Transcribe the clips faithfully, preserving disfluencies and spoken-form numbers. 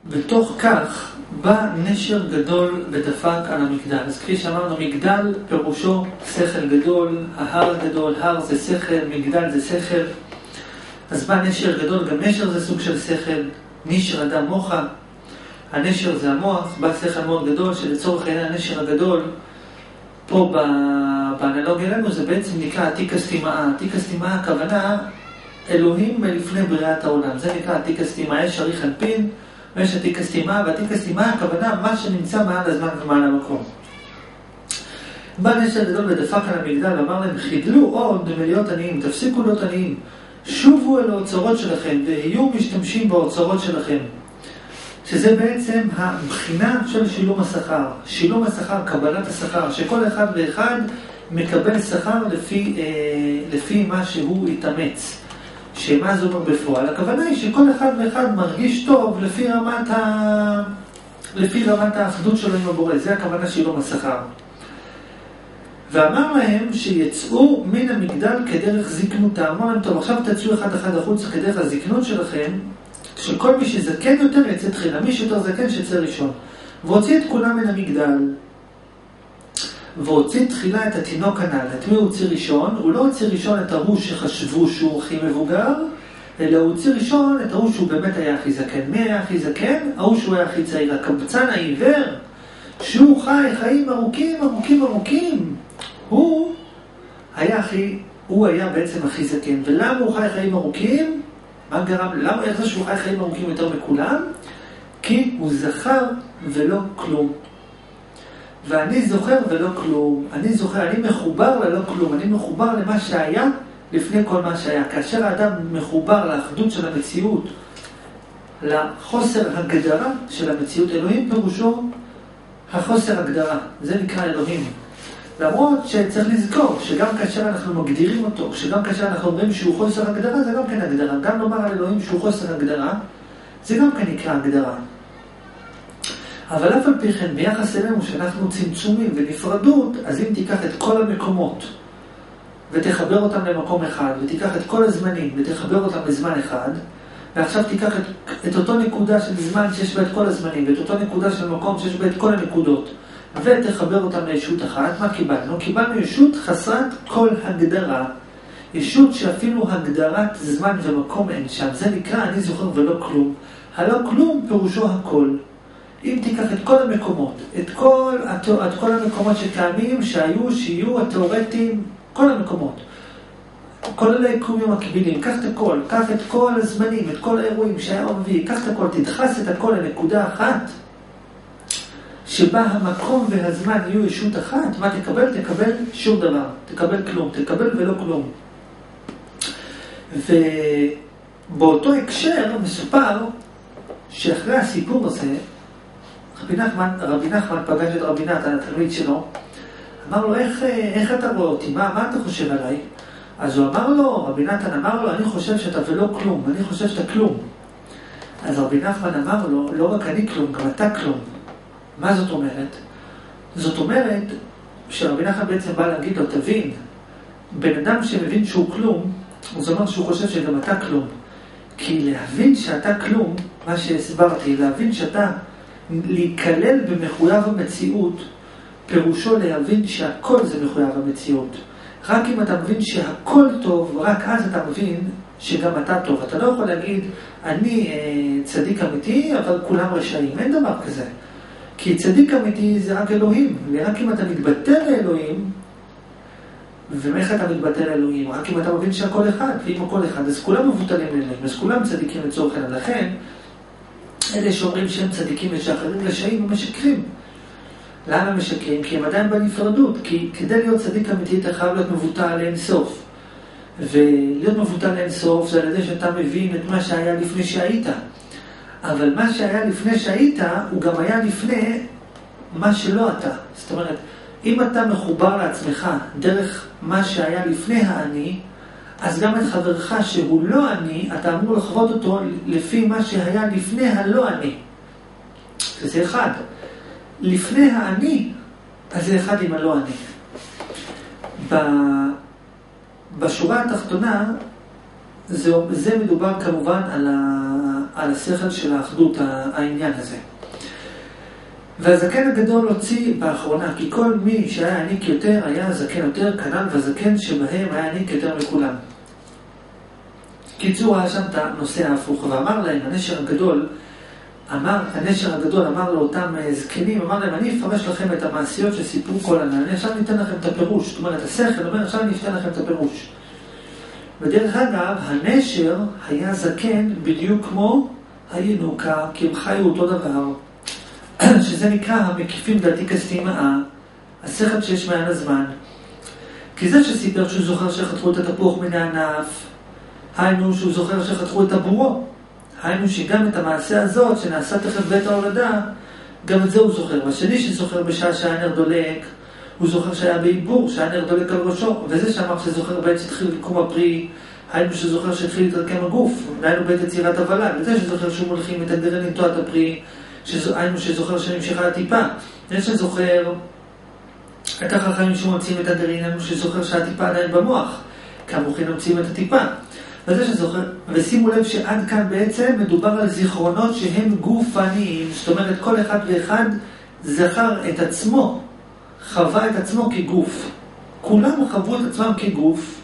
בתוך כך בא נשר גדול ודפק על המגדל. אז כפי שאמרנו, מגדל פירושו שכל גדול, ההר גדול, הר זה שכל, מגדל זה שכל. אז בא נשר גדול, גם נשר זה סוג של שכל, נשר אדם מוחה. הנשר זה המוח, בא שכל מאוד גדול, שלצורך העניין הנשר הגדול, פה באנלוגיה לנו זה בעצם נקרא עתיק הסתימאה. עתיק הסתימאה הכוונה אלוהים מלפני בריאת העולם. זה נקרא עתיק הסתימאה, יש שריך אנפין, ויש עתיק הסתימאה, ועתיק הסתימאה הכוונה מה שנמצא מעל הזמן ומעל המקום. בא נשר גדול ודפק על המגדל ואמר להם, חידלו עוד מלהיות עניים, תפסיקו להיות עניים, שובו אל האוצרות שלכם והיו משתמשים באוצרות שלכם. שזה בעצם הבחינה של שילום השכר. שילום השכר, קבלת השכר, שכל אחד ואחד מקבל שכר לפי, אה, לפי מה שהוא יתאמץ. שמה זה אומר בפועל? הכוונה היא שכל אחד ואחד מרגיש טוב לפי רמת, ה... לפי רמת האחדות שלו עם הבורא. זה הכוונה שילום השכר. ואמר להם שיצאו מן המגדל כדרך זקנותם. אמר להם, טוב, עכשיו תצאו אחד אחד החוצה כדרך הזקנות שלכם, שכל מי שזקן יותר יצא תחילה, מי שיותר זקן שיצא ראשון. והוציא את כולם מן המגדל, והוציא תחילה את התינוק הנ"ל. את מי הוא הוציא ראשון? הוא לא הוציא ראשון את ההוא שחשבו שהוא הכי מבוגר, אלא הוא הוציא ראשון את ההוא שהוא באמת היה הכי זקן. מי היה הכי זקן? ההוא שהוא היה הכי צעיר, הקבצן העיוור, שהוא חי חיים ארוכים, ארוכים, ארוכים. הוא היה הכי, הוא היה בעצם הכי זקן. ולמה הוא חי חיים ארוכים? מה גרם? למה? איך זה שהוא חי חיים ארוכים יותר מכולם? כי הוא זכר ולא כלום. ואני זוכר ולא כלום. אני זוכר, אני מחובר ללא כלום. אני מחובר למה שהיה לפני כל מה שהיה. כאשר האדם מחובר לאחדות של המציאות, לחוסר הגדרה של המציאות, אלוהים פירושו החוסר הגדרה. זה נקרא אלוהים. למרות שצריך לזכור שגם כאשר אנחנו מגדירים אותו, שגם כאשר אנחנו אומרים שהוא חוסר הגדרה, זה גם כן הגדרה. גם לומר על אלוהים שהוא חוסר הגדרה, זה גם כן נקרא הגדרה. אבל אף על פי כן, ביחס אלינו שאנחנו צמצומים ונפרדות, אז אם תיקח את כל המקומות ותחבר אותם למקום אחד, ותיקח את כל הזמנים ותחבר אותם לזמן אחד, ועכשיו תיקח את, את אותו נקודה של זמן שיש בה את כל הזמנים, ואת אותו נקודה של מקום שיש בה את כל הנקודות, ותחבר אותם לישות אחת, מה קיבלנו? קיבלנו ישות חסרת כל הגדרה, ישות שאפילו הגדרת זמן ומקום אין שם. זה נקרא אני זוכר ולא כלום. הלא כלום פירושו הכל. אם תיקח את כל המקומות, את כל, את כל המקומות שקיימים, שהיו, שיהיו, התיאורטיים, כל המקומות, כל היקומים מקבילים, קח את הכל, קח את כל הזמנים, את כל האירועים שהיה מביא, קח את הכל, תדחס את הכל לנקודה אחת, שבה המקום והזמן יהיו ישות אחת, מה תקבל? תקבל שום דבר, תקבל כלום, תקבל ולא כלום. ובאותו הקשר מסופר שאחרי הסיפור הזה, רבי נחמן, רבי נחמן פגש את רבי נתן, התלמיד שלו, אמר לו, איך, איך אתה רואה אותי? מה, מה אתה חושב עליי? אז הוא אמר לו, רבי נתן אמר לו, אני חושב שאתה ולא כלום, אני חושב שאתה כלום. אז רבי נחמן אמר לו, לא רק אני כלום, גם אתה כלום. מה זאת אומרת? זאת אומרת שרבי נחמן בעצם בא להגיד לו, תבין, בן אדם שמבין שהוא כלום, הוא אומר שהוא חושב שגם אתה כלום. כי להבין שאתה כלום, מה שהסברתי, להבין שאתה להיכלל במחויב המציאות, פירושו להבין שהכל זה מחויב המציאות. רק אם אתה מבין שהכל טוב, רק אז אתה מבין שגם אתה טוב. אתה לא יכול להגיד, אני אה, צדיק אמיתי, אבל כולם רשעים. אין דבר כזה. כי צדיק אמיתי זה רק אלוהים. ורק אם אתה מתבטא לאלוהים, ומאיך אתה מתבטא לאלוהים? רק אם אתה מבין שהכל אחד, ואם הכל אחד, אז כולם מבוטלים לאלוהים, אז כולם צדיקים לצורך העניין. לכן, אלה שאומרים שהם צדיקים ושאחרים רשעים הם משקרים. למה משקרים? כי הם עדיין בנפרדות. כי כדי להיות צדיק אמיתי אתה חייב להיות מבוטל לאין סוף. ולהיות מבוטל לאין סוף זה על ידי שאתה מבין את מה שהיה לפני שהיית. אבל מה שהיה לפני שהיית הוא גם היה לפני מה שלא אתה. זאת אומרת, אם אתה מחובר לעצמך דרך מה שהיה לפני האני, אז גם את חברך שהוא לא אני, אתה אמור לחוות אותו לפי מה שהיה לפני הלא אני. וזה אחד. לפני האני, אז זה אחד עם הלא אני. בשורה התחתונה, זה, זה מדובר כמובן על, ה, על השכל של האחדות, העניין הזה. והזקן הגדול הוציא באחרונה, כי כל מי שהיה עניק יותר היה זקן יותר, כנ"ל והזקן שבהם היה עניק יותר מכולם. קיצור, היה שם את הנושא ההפוך, ואמר להם, הנשר הגדול, אמר, הנשר הגדול אמר לאותם זקנים, אמר להם, אני אפרש לכם את המעשיות שסיפרו כל ענה, אני עכשיו ניתן לכם את הפירוש, זאת אומרת, השכל אומר, עכשיו אני אפתן לכם את הפירוש. בדרך אגב, הנשר היה זקן בדיוק כמו הינוקה, כי הם חיו אותו דבר, שזה נקרא המקיפים דעתי כסתימאה, השכל שיש מעין הזמן. כי זה שסיפר שהוא זוכר שחתכו את התפוח מן הענף, היינו שהוא זוכר שחתכו את הבורו, היינו שגם את המעשה הזאת שנעשה תכף בית ההולדה, גם את זה הוא זוכר. והשני שזוכר בשעה שהנר דולק, הוא זוכר שהיה בעיבור, שהנר דולק על ראשו, וזה שאמר שזוכר בעת שהתחיל לקום הפרי, היינו שזוכר שהתחיל להתרקם הגוף, היינו בעת יצירת הוולד, וזה שזוכר שהוא מולכים את הגרעין לנטוע את הפרי, היינו שזוכר שנמשכה הטיפה, זה שזוכר את החכמים שמוצאים את הגרעין, היינו שזוכר שהטיפה עדיין במוח, כמוכן מוצאים את הטיפה. וזה שזוכר, ושימו לב שעד כאן בעצם מדובר על זיכרונות שהם גופניים, זאת אומרת כל אחד ואחד זכר את עצמו, חווה את עצמו כגוף. כולם חוו את עצמם כגוף.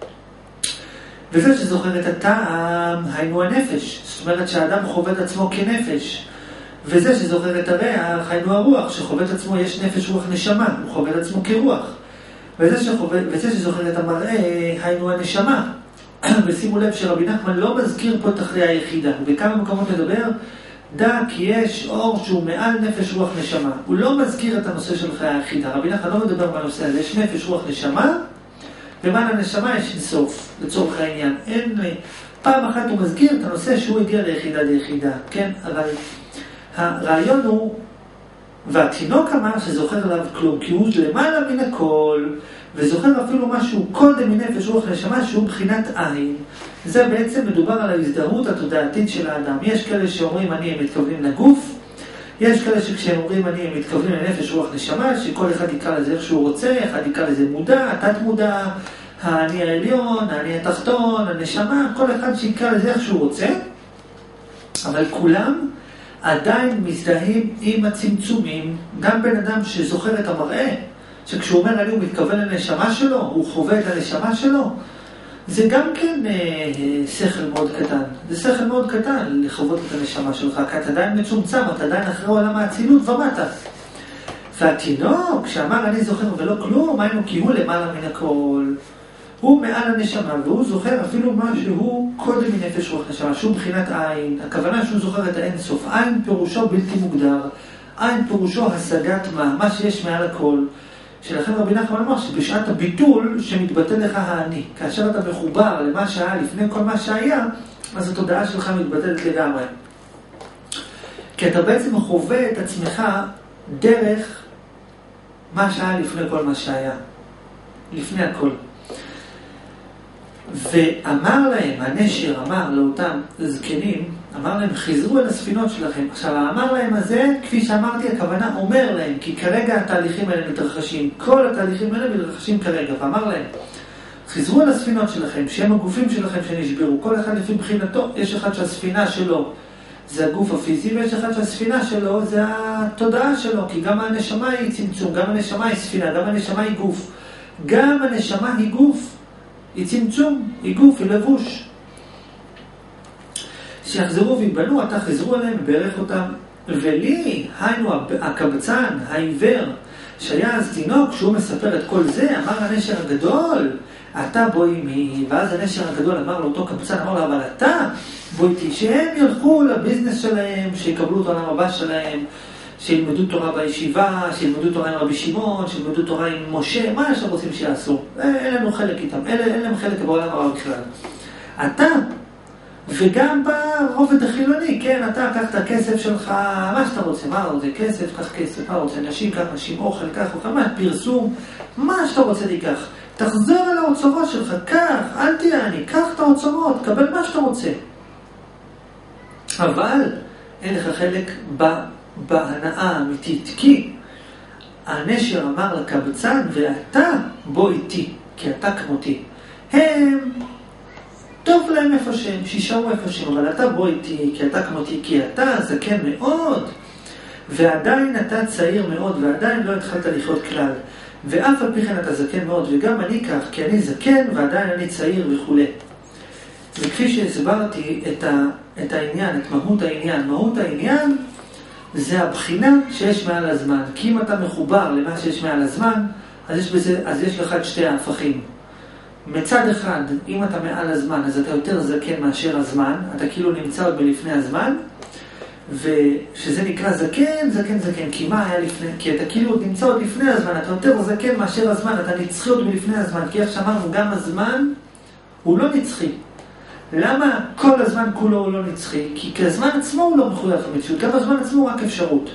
וזה שזוכר את הטעם, היינו הנפש, זאת אומרת שהאדם חווה את עצמו כנפש. וזה שזוכר את הריח, היינו הרוח, שחווה את עצמו יש נפש רוח נשמה, הוא חווה את עצמו כרוח. וזה, שחווה, וזה שזוכר את המראה, היינו הנשמה. ושימו לב שרבי נחמן לא מזכיר פה את אחרי היחידה, ובכמה מקומות מדבר, דע כי יש אור שהוא מעל נפש רוח נשמה. הוא לא מזכיר את הנושא של חיי היחידה, רבי נחמן לא מדבר בנושא הזה, יש נפש רוח נשמה, ומעל הנשמה יש אינסוף, לצורך העניין. אין, פעם אחת הוא מזכיר את הנושא שהוא הגיע ליחידה ליחידה, כן? אבל הרעיון הוא, והתינוק אמר שזוכר עליו כלום, כי הוא למעלה מן הכל, וזוכר אפילו משהו קודם מנפש רוח נשמה שהוא מבחינת עין. זה בעצם מדובר על ההזדהות התודעתית של האדם. יש כאלה שאומרים אני הם מתכוונים לגוף, יש כאלה שכשהם אומרים אני הם מתכוונים לנפש רוח נשמה, שכל אחד יקרא לזה איך שהוא רוצה, אחד יקרא לזה מודע, תת מודע, האני העליון, האני התחתון, הנשמה, כל אחד שיקרא לזה איך שהוא רוצה, אבל כולם עדיין מזדהים עם הצמצומים. גם בן אדם שזוכר את המראה, שכשהוא אומר אני הוא מתכוון לנשמה שלו, הוא חווה את הנשמה שלו, זה גם כן אה, שכל מאוד קטן. זה שכל מאוד קטן לחוות את הנשמה שלך, כי אתה עדיין מצומצם, אתה עדיין אחרי עולם האצילות ומטה. והתינוק שאמר אני זוכר ולא כלום, היינו כי הוא למעלה מן הכל, הוא מעל הנשמה, והוא זוכר אפילו מה שהוא קודם מנפש רוח נשמה, שהוא מבחינת עין. הכוונה שהוא זוכר את האין סוף. עין פירושו בלתי מוגדר, עין פירושו השגת מה, מה שיש מעל הכל. שלכן רבי נחמן אמר שבשעת הביטול שמתבטא לך האני, כאשר אתה מחובר למה שהיה לפני כל מה שהיה, אז התודעה שלך מתבטלת לגמרי. כי אתה בעצם חווה את עצמך דרך מה שהיה לפני כל מה שהיה, לפני הכל. ואמר להם, הנשר אמר לאותם זקנים, אמר להם, חזרו אל הספינות שלכם. עכשיו, האמר להם הזה, כפי שאמרתי, הכוונה אומר להם, כי כרגע התהליכים האלה מתרחשים, כל התהליכים האלה מתרחשים כרגע, ואמר להם, חזרו אל הספינות שלכם, שהם הגופים שלכם שנשברו, כל אחד לפי בחינתו, יש אחד שהספינה שלו זה הגוף הפיזי, ויש אחד שהספינה שלו זה התודעה שלו, כי גם הנשמה היא צמצום, גם הנשמה היא ספינה, גם הנשמה היא גוף, גם הנשמה היא גוף, היא צמצום, היא גוף, היא לבוש. שיחזרו ויבנו, אתה חזרו עליהם, ברך אותם. ולי, היינו הקבצן, העיוור, שהיה אז תינוק, שהוא מספר את כל זה, אמר הנשר הגדול, אתה בואי מי, ואז הנשר הגדול אמר לאותו קבצן, אמר לו, אבל אתה בואי איתי, שהם ילכו לביזנס שלהם, שיקבלו את העולם הבא שלהם, שילמדו תורה בישיבה, שילמדו תורה עם רבי שמעון, שילמדו תורה עם משה, מה שהם רוצים שיעשו? אין לנו חלק איתם, אין להם חלק בעולם הבא בכלל. אתה, וגם ברובד החילוני, כן, אתה קח את הכסף שלך, מה שאתה רוצה, מה רוצה, כסף, קח כסף, מה רוצה, נשים, קח נשים, אוכל, קח אוכל, מה, פרסום, מה שאתה רוצה תיקח. תחזור על האוצרות שלך, קח, אל תהיה אני, קח את האוצרות, קבל מה שאתה רוצה. אבל אין לך חלק בהנאה האמיתית, כי הנשר אמר לקבצן, ואתה בוא איתי, כי אתה כמותי. הם טוב להם איפה שהם, שישארו איפה שהם, אבל אתה בוא איתי, כי אתה כמותי, כי אתה זקן מאוד, ועדיין אתה צעיר מאוד, ועדיין לא התחלת לחיות כלל. ואף על פי כן אתה זקן מאוד, וגם אני כך, כי אני זקן ועדיין אני צעיר וכו'. וכפי שהסברתי את, ה, את העניין, את מהות העניין, מהות העניין זה הבחינה שיש מעל הזמן. כי אם אתה מחובר למה שיש מעל הזמן, אז יש, בזה, אז יש לך את שתי ההפכים. מצד אחד, אם אתה מעל הזמן, אז אתה יותר זקן מאשר הזמן, אתה כאילו נמצא עוד בלפני הזמן, ושזה נקרא זקן, זקן, זקן, כי מה היה לפני? כי אתה כאילו נמצא עוד לפני הזמן, אתה יותר זקן מאשר הזמן, אתה נצחי עוד בלפני הזמן, כי איך שאמרנו, גם הזמן הוא לא נצחי. למה כל הזמן כולו הוא לא נצחי? כי כזמן עצמו הוא לא מחויב למציאות, גם הזמן עצמו הוא רק אפשרות.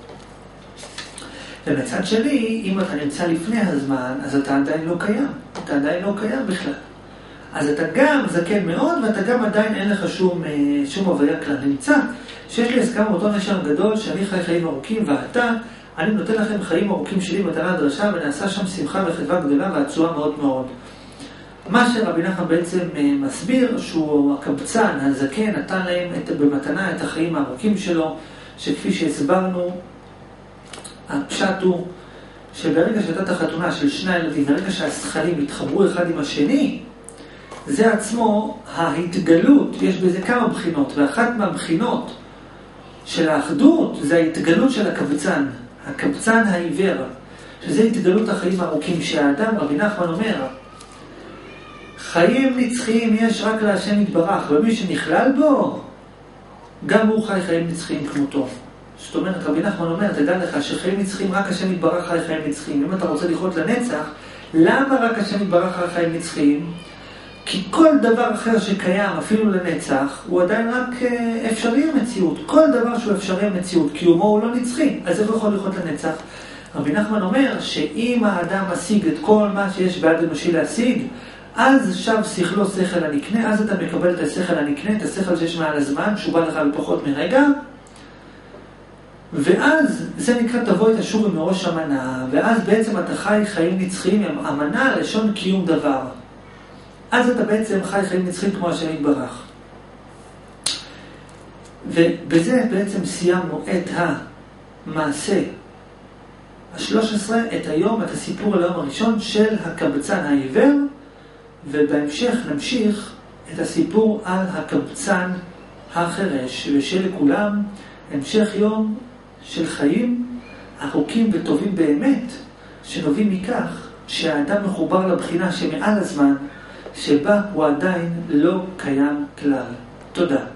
ומצד שני, אם אתה נמצא לפני הזמן, אז אתה עדיין לא קיים. אתה עדיין לא קיים בכלל. אז אתה גם זקן מאוד, ואתה גם עדיין אין לך שום, שום הוויה כלל. נמצא שיש לי הסכמה באותו נשם גדול, שאני חי חיים ארוכים, ואתה, אני נותן לכם חיים ארוכים שלי מתנה דרשה, ונעשה שם שמחה וחדווה גדולה ועצועה מאוד מאוד. מה שרבי נחמן בעצם מסביר, שהוא הקבצן, הזקן, נתן להם את, במתנה את החיים הארוכים שלו, שכפי שהסברנו, הפשט הוא שברגע שהייתה את החתונה של שני הילדים, ברגע שהשכלים התחברו אחד עם השני, זה עצמו ההתגלות, יש בזה כמה בחינות, ואחת מהבחינות של האחדות זה ההתגלות של הקבצן, הקבצן העיוור, שזה התגלות החיים הארוכים, שהאדם, רבי נחמן אומר, חיים נצחיים יש רק להשם יתברך, ומי שנכלל בו, גם הוא חי חיים נצחיים כמותו. זאת אומרת, רבי נחמן אומר, תדע לך שחיים נצחיים רק השם יתברך חי חיים נצחיים. אם אתה רוצה לחיות לנצח, למה רק השם יתברך חי חיים נצחיים? כי כל דבר אחר שקיים, אפילו לנצח, הוא עדיין רק אפשרי המציאות. כל דבר שהוא אפשרי המציאות, קיומו הוא לא נצחי, אז זה לא יכול לחיות לנצח. רבי נחמן אומר שאם האדם משיג את כל מה שיש בעד אנושי להשיג, אז שב שכלו שכל הנקנה, אז אתה מקבל את השכל הנקנה, את השכל שיש מעל הזמן, שהוא בא לך בפחות מרגע, ואז זה נקרא תבוא את השור מראש המנה, ואז בעצם אתה חי חיים נצחיים, המנה לשון קיום דבר. אז אתה בעצם חי חיים נצחיים כמו השם יתברך. ובזה בעצם סיימנו את המעשה ה-שלוש עשרה, את היום, את הסיפור על היום הראשון של הקבצן העיוור, ובהמשך נמשיך את הסיפור על הקבצן החרש, ושלכולם המשך יום של חיים ארוכים וטובים באמת, שנובעים מכך שהאדם מחובר לבחינה שמעל הזמן, שבה הוא עדיין לא קיים כלל. תודה.